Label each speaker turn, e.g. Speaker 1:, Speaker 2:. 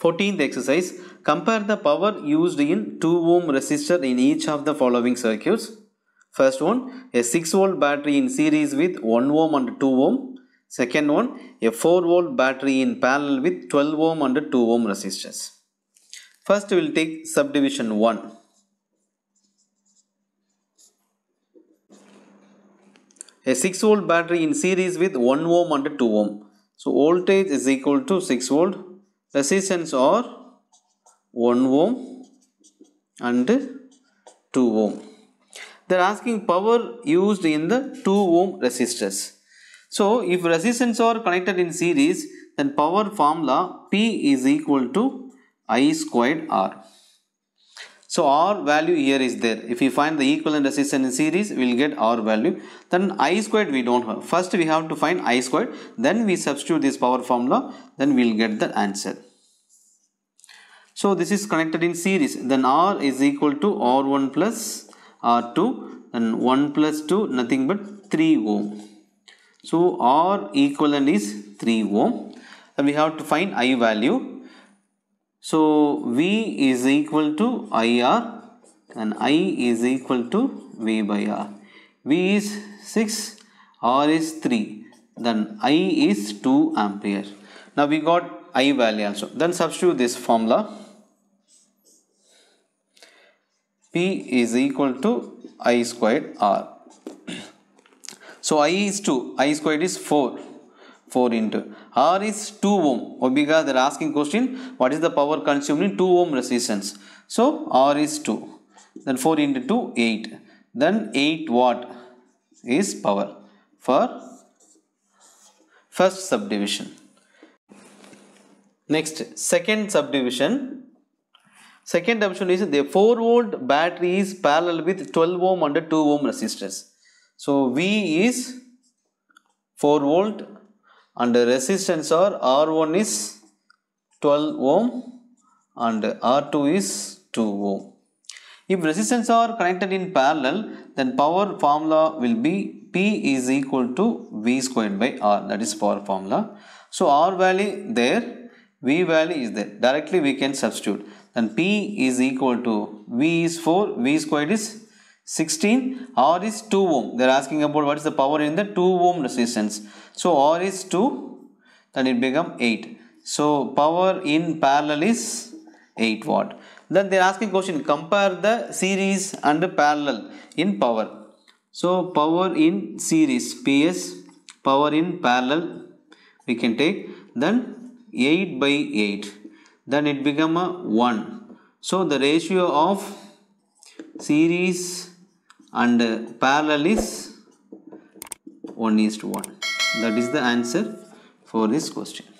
Speaker 1: 14th exercise. Compare the power used in 2 ohm resistor in each of the following circuits. First one, a 6 volt battery in series with 1 ohm and 2 ohm. Second one, a 4 volt battery in parallel with 12 ohm and 2 ohm resistors. First we will take subdivision 1. A 6 volt battery in series with 1 ohm and 2 ohm. So voltage is equal to 6 volt. Resistance are 1 ohm and 2 ohm. They are asking power used in the 2 ohm resistors. So if resistance are connected in series, then power formula P is equal to I squared R. So R value here is there. If we find the equivalent resistance in series, we will get R value. Then I squared we don't have. First we have to find I squared. Then we substitute this power formula. Then we will get the answer. So this is connected in series. Then R is equal to R1 plus R2. Then 1 plus 2 nothing but 3 ohm. So R equivalent is 3 ohm. Then we have to find I value. So V is equal to IR and I is equal to V by R. V is 6, R is 3, then I is 2 ampere. Now we got I value also. Then substitute this formula. P is equal to I squared R. So I is 2, I squared is 4. 4 into R is 2 ohm. Because they are asking question, what is the power consumed in 2 ohm resistance? So R is 2. Then 4 into 2, 8. Then 8 watt is power for first subdivision. Next, second subdivision. Second option is the 4 volt battery is parallel with 12 ohm and 2 ohm resistors. So V is 4 volt. And the resistance or R1 is 12 ohm and R2 is 2 ohm. If resistance are connected in parallel, then power formula will be P is equal to V squared by R. That is power formula. So R value there, V value is there. Directly we can substitute. Then P is equal to V is 4, V squared is 16, R is 2 ohm. They are asking about what is the power in the 2 ohm resistance. So R is 2, then it become 8. So power in parallel is 8 watt. Then they are asking question, compare the series and the parallel in power. So power in series PS, power in parallel we can take, then 8 by 8. Then it become a 1. So the ratio of series and parallel is 1:1. That is the answer for this question.